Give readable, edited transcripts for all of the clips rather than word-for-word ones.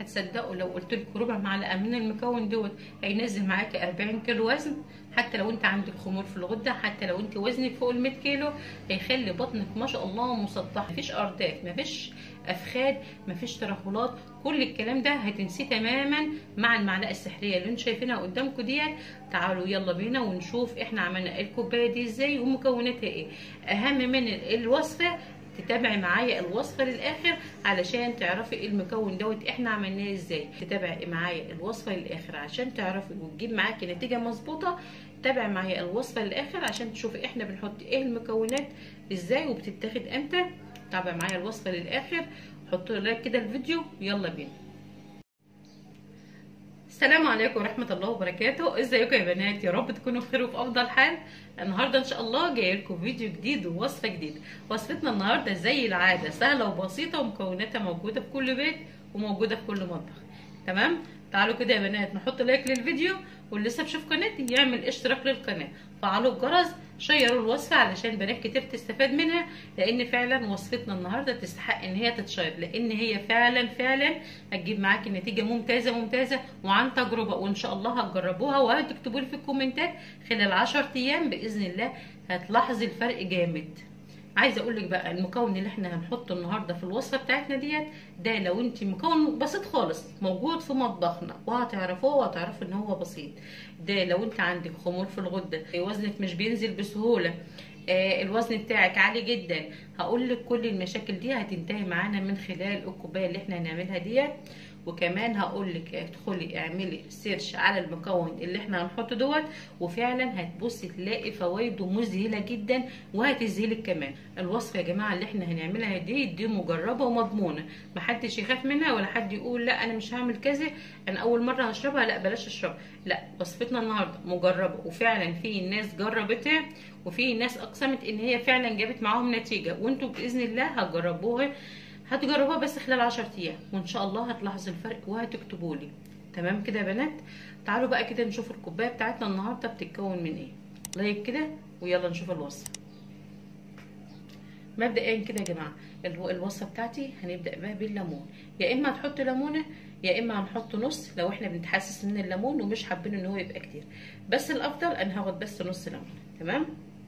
هتصدقوا لو قلت لكم ربع معلقه من المكون دوت هينزل معاكي 40 كيلو وزن. حتى لو انت عندك خمول في الغده، حتى لو انت وزنك فوق ال 100 كيلو، هيخلي بطنك ما شاء الله مسطحه، مفيش ارداف، مفيش افخاد، مفيش ترهلات. كل الكلام ده هتنسيه تماما مع المعلقه السحريه اللي انتوا شايفينها قدامكم ديت. تعالوا يلا بينا ونشوف احنا عملنا الكوبايه دي ازاي ومكوناتها ايه. اهم من الوصفه تتابعي معايا الوصفه للاخر علشان تعرفي المكون دوت احنا عملناه ازاي. تتابعي معايا الوصفه للاخر عشان تعرفي وتجيب معاكي نتيجه مظبوطه. تابعي معايا الوصفه للاخر عشان تشوفي احنا بنحط ايه المكونات ازاي وبتتاخد امتى. تابعي معايا الوصفه للاخر، حطوا لايك كده الفيديو، يلا بينا. السلام عليكم ورحمه الله وبركاته. ازيكم يا بنات؟ يا رب تكونوا بخير وفي افضل حال. النهارده ان شاء الله جايه لكم فيديو جديد ووصفه جديده. وصفتنا النهارده زي العاده سهله وبسيطه ومكوناتها موجوده في كل بيت وموجوده في كل مطبخ. تمام؟ تعالوا كده يا بنات نحط لايك للفيديو، واللي لسه بيشوف قناتي يعمل اشتراك للقناه، فعلوا الجرس، شيروا الوصفه علشان بنات كتير تستفاد منها، لان فعلا وصفتنا النهارده تستحق ان هي تتشير، لان هي فعلا هتجيب معاكي نتيجه ممتازه وعن تجربه، وان شاء الله هتجربوها وهتكتبوا لي في الكومنتات خلال 10 ايام باذن الله هتلاحظي الفرق جامد. عايزه اقول لك بقى المكون اللي احنا هنحطه النهارده في الوصفه بتاعتنا ديت، ده لو انت مكون بسيط خالص موجود في مطبخنا وهتعرفوه وهتعرفوا ان هو بسيط. ده لو انت عندك خمول في الغده، وزنك مش بينزل بسهوله، الوزن بتاعك عالي جدا، هقول لك كل المشاكل دي هتنتهي معانا من خلال الكوبايه اللي احنا هنعملها ديت. وكمان هقول لك ادخلي اعملي سيرش على المكون اللي احنا هنحطه دوت، وفعلا هتبصي تلاقي فوائده مذهله جدا وهتذهلك كمان. الوصفه يا جماعه اللي احنا هنعملها دي مجربه ومضمونه، محدش يخاف منها ولا حد يقول لا انا مش هعمل كذا، انا اول مره هشربها، لا بلاش اشربها. لا، وصفتنا النهارده مجربه وفعلا في ناس جربتها وفي ناس اقسمت ان هي فعلا جابت معاهم نتيجه، وانتوا باذن الله هتجربوها بس خلال 10 ايام، وان شاء الله هتلاحظوا الفرق وهتكتبوا لي. تمام كده يا بنات؟ تعالوا بقى كده نشوف الكوبايه بتاعتنا النهارده بتتكون من ايه. لايك كده ويلا نشوف الوصفه. مبدئيا كده يا جماعه الوصفه بتاعتي هنبدا بقى بالليمون، يا اما هتحطوا ليمونه يا اما هنحط نص لو احنا بنتحسس من الليمون ومش حابين ان هو يبقى كتير، بس الافضل انا هاخد بس نص ليمونه. تمام؟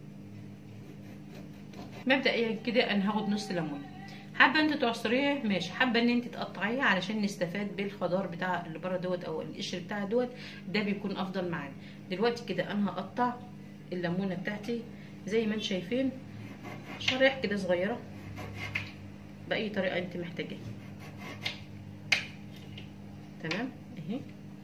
مبدئيا كده انا هاخد نص ليمونه. حابه انت تعصريها ماشي، حابه ان انت تقطعيها علشان نستفاد بالخضار بتاع اللي بره دوت او القشر بتاع دوت، ده بيكون افضل معانا. دلوقتي كده انا هقطع الليمونه بتاعتي زي ما انتم شايفين شرايح كده صغيره باي طريقه انت محتاجاها. تمام اهي.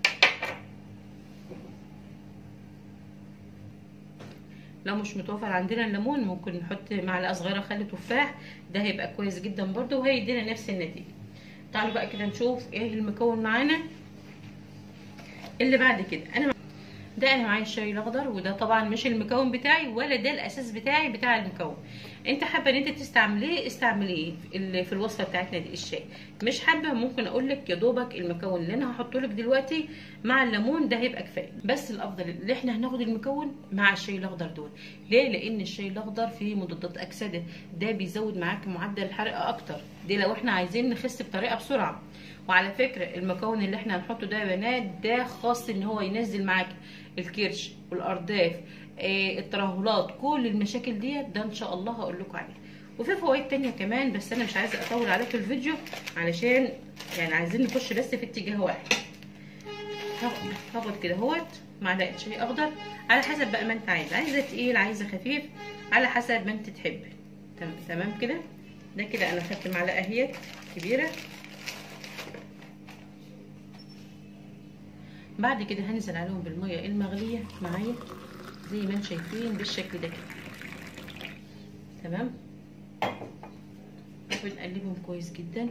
لو مش متوفر عندنا الليمون ممكن نحط معلقه صغيره خل تفاح، ده هيبقى كويس جدا برده وهيدينا نفس النتيجه. تعالوا بقى كده نشوف ايه المكون معانا اللي بعد كده. انا معايا الشاي الاخضر، وده طبعا مش المكون بتاعي ولا ده الاساس بتاعي بتاع المكون. انت حابه ان انت تستعمليه استعمليه في الوصفه بتاعتنا دي. الشاي مش حابه ممكن اقول لك يا دوبك المكون اللي انا هحطه لك دلوقتي مع الليمون ده هيبقى كفايه، بس الافضل اللي احنا هناخد المكون مع الشاي الاخضر دول. ليه؟ لان الشاي الاخضر فيه مضادات اكسده، ده بيزود معاك معدل الحرق اكتر، دي لو احنا عايزين نخس بطريقه بسرعه. وعلى فكره المكون اللي احنا هنحطه ده يا بنات ده خاص ان هو ينزل معاك الكرش والارداف، الترهلات، كل المشاكل ديت، ده ان شاء الله هقول لكم عليها. وفي فوائد تانية كمان بس انا مش عايزه اطول عليكم الفيديو علشان يعني عايزين نخش بس في اتجاه واحد. هاخد كده اهوت معلقه شاي اخضر على حسب بقى ما انت عايزه تقيل عايزه خفيف على حسب ما انت تحبي. تمام كده. ده كده انا خدت معلقه اهيت كبيره. بعد كده هنزل عليهم بالميه المغليه معايا زي ما انتم شايفين بالشكل ده كده. تمام؟ ونقلبهم كويس جدا.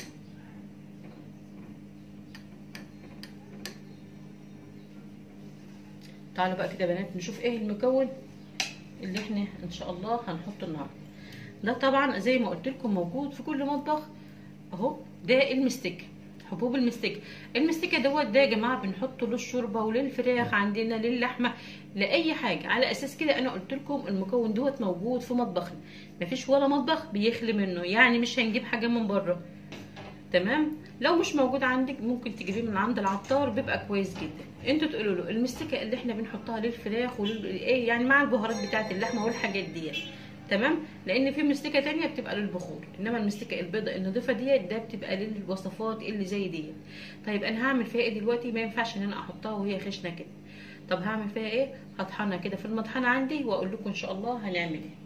تعالوا بقى كده يا بنات نشوف ايه المكون اللي احنا ان شاء الله هنحطه النهارده. ده طبعا زي ما قلت لكم موجود في كل مطبخ اهو. ده المستكه، حبوب المستكه دوت، ده يا جماعه بنحطه للشوربه وللفراخ عندنا للحمه لاي حاجه. على اساس كده انا قلت لكم المكون دوت موجود في مطبخنا، مفيش ولا مطبخ بيخلي منه، يعني مش هنجيب حاجه من بره. تمام. لو مش موجود عندك ممكن تجيبيه من عند العطار، بيبقى كويس جدا. انتوا تقولوا له المستكه اللي احنا بنحطها للفراخ ايه يعني مع البهارات بتاعه اللحمه والحاجات ديت، تمام. لان في مستكه تانية بتبقى للبخور، انما المستكه البيضاء النضيفه ديت ده بتبقى للوصفات اللي زي ديت. طيب انا هعمل فيها ايه دلوقتي؟ ما ينفعش ان انا احطها وهي خشنه كده. طب هعمل فيها ايه؟ هطحنها كده في المطحنه عندي واقول لكم ان شاء الله هنعمل ايه.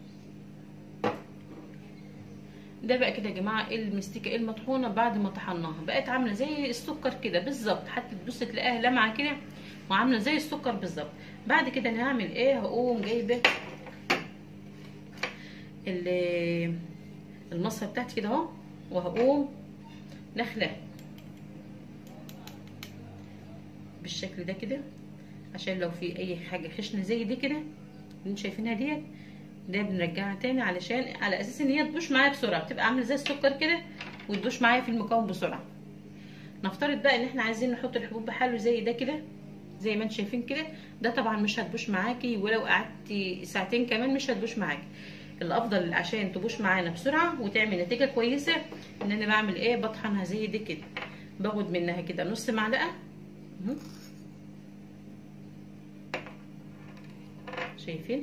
ده بقى كده يا جماعه المستكه المطحونه بعد ما طحناها بقت عامله زي السكر كده بالظبط، حتى تبص تلاقيها لامعه كده وعامله زي السكر بالظبط. بعد كده انا هعمل ايه؟ هقوم جايبه المصفى بتاعتي كده اهو، وهقوم نخلاه بالشكل ده كده، عشان لو في اي حاجه خشنه زي دي كده اللي انتوا شايفينها ديت، ده بنرجعها تاني علشان على اساس ان هي تدوش معايا بسرعه، بتبقى عامله زي السكر كده وتدوش معايا في المكون بسرعه. نفترض بقى ان احنا عايزين نحط الحبوب بحاله زي ده كده، زي ما انتم شايفين كده. ده طبعا مش هتبوش معاكي، ولو قعدتي ساعتين كمان مش هتبوش معاكي. الافضل عشان تبوش معانا بسرعه وتعمل نتيجه كويسه ان انا بعمل ايه؟ بطحنها زي دي كده، باخد منها كده نص معلقه، شايفين؟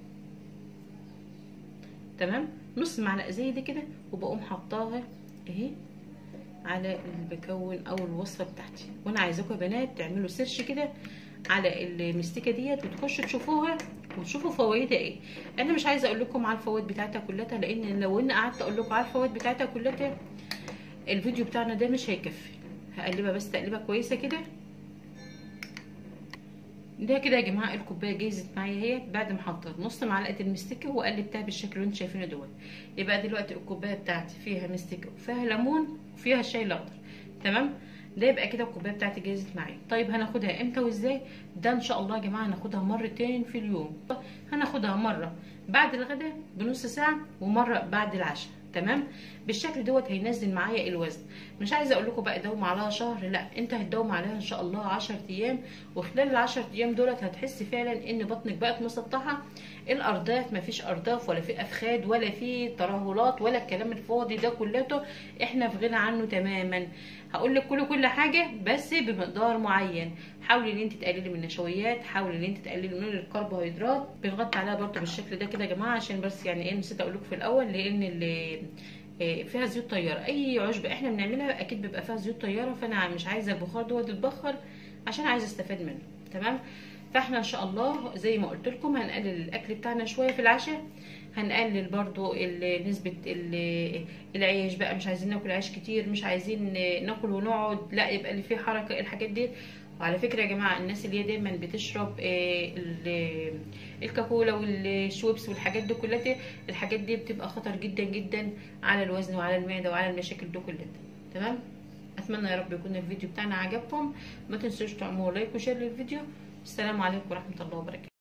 تمام، نص معلقه زي دي كده، وبقوم حطاها اهي على المكون او الوصفه بتاعتي. وانا عايزاكم يا بنات تعملوا سيرش كده على المستكه ديت وتخشوا تشوفوها وتشوفوا فوائدها ايه. انا مش عايزه اقول لكم على الفوائد بتاعتها كلها، لان لو انا قعدت اقول لكم على الفوائد بتاعتها كلها الفيديو بتاعنا ده مش هيكفي. هقلبها بس تقليبه كويسه كده. ده كده يا جماعه الكوبايه جهزت معايا اهي، بعد ما حطيت نص معلقه المستكه وقلبتها بالشكل اللي انتم شايفينه دوت. يبقى دلوقتي الكوبايه بتاعتي فيها مستكه وفيها ليمون وفيها الشاي الاخضر، تمام. ده يبقى كده الكوبايه بتاعتي جهزت معايا. طيب هناخدها امتى وازاي؟ ده ان شاء الله يا جماعه هناخدها مرتين في اليوم. هناخدها مره بعد الغداء بنص ساعه ومره بعد العشاء، تمام. بالشكل دوت هينزل معايا الوزن. مش عايزه اقول لكم بقى دوم عليها شهر، لا، انت هتدوم عليها ان شاء الله 10 ايام، وخلال ال10 ايام دولت هتحس فعلا ان بطنك بقت مسطحه. الارداف مفيش ارداف ولا في افخاد ولا في ترهلات ولا الكلام الفاضي ده كلته، احنا في غنى عنه تماما. هقول لك كل حاجه بس بمقدار معين. حاولي ان انت تقللي من النشويات، حاولي ان انت تقللي من الكربوهيدرات، بنغطي عليها برده بالشكل ده كده يا جماعه، عشان بس يعني ايه نسيت اقول لكم في الاول، لان اللي فيها زيوت طياره، اي عشبه احنا بنعملها اكيد بيبقى فيها زيوت طياره، فانا مش عايزه البخار دوت يتبخر عشان عايزه استفاد منه، تمام. فاحنا ان شاء الله زي ما قلت لكم هنقلل الاكل بتاعنا شويه في العشاء، هنقلل برضو نسبه العيش بقى، مش عايزين ناكل عيش كتير، مش عايزين ناكل ونقعد، لا، يبقى اللي فيه حركه الحاجات دي. وعلى فكره يا جماعه الناس اللي هي دايما بتشرب الكاكولا والشويبس والحاجات دي كلها، الحاجات دي بتبقى خطر جدا جدا على الوزن وعلى المعده وعلى المشاكل دي كلها، تمام. اتمنى يا رب يكون الفيديو بتاعنا عجبكم. ما تنسوش تعملوا لايك وشير للفيديو. السلام عليكم ورحمه الله وبركاته.